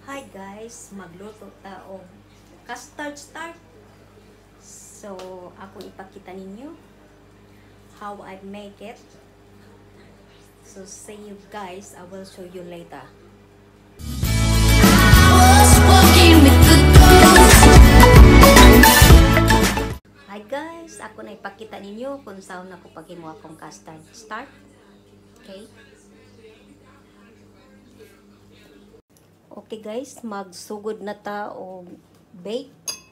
Hi guys, magluto ta og custard tart. So, ako ipakita ninyo how I make it. So, see you guys. I will show you later. Hi guys, ako na ipakita ninyo kung saan ako paghimo akong custard tart. Okay? Okay guys, magsugod na ta og bake.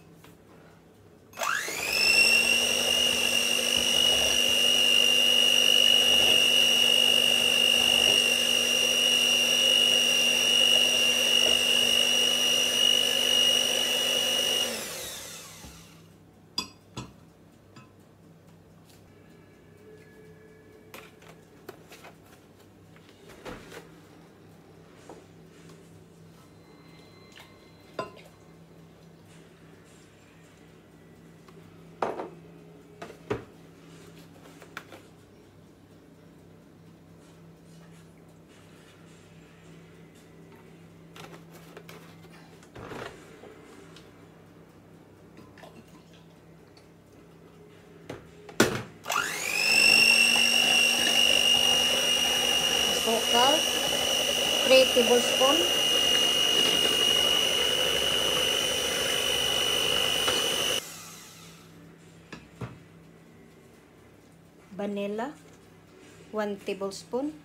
Sukal, 3 tablespoon. Vanilla, 1 tablespoon.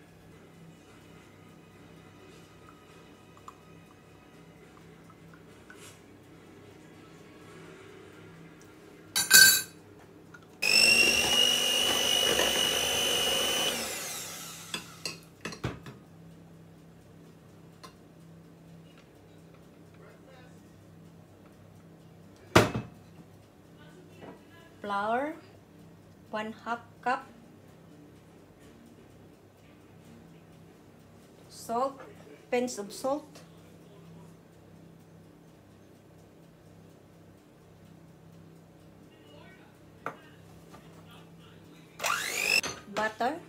Flour, 1/2 cup. Salt, pinch of salt. Butter.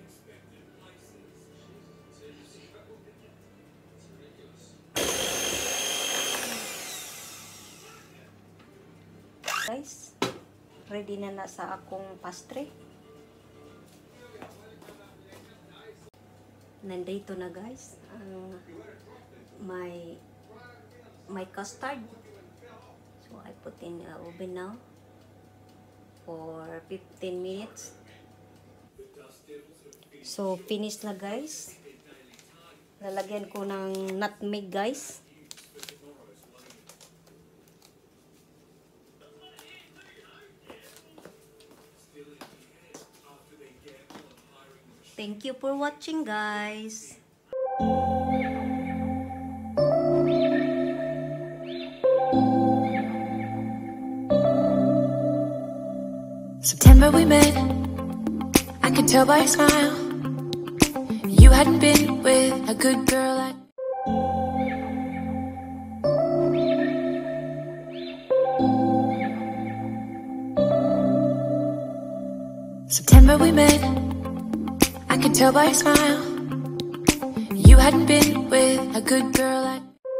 Guys, ready na sa akong pastry. Nandito na guys ang my custard. So I put in the oven now for 15 minutes. So finish na guys. Lalagyan ko ng nutmeg guys. Thank you for watching, guys. September we met, I could tell by your smile. You hadn't been with a good girl like September we met, I could tell by your smile. You hadn't been with a good girl like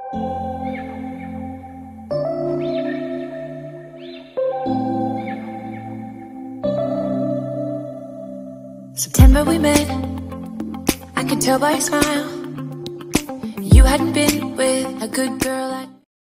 September we met, I could tell by your smile. You hadn't been with a good girl like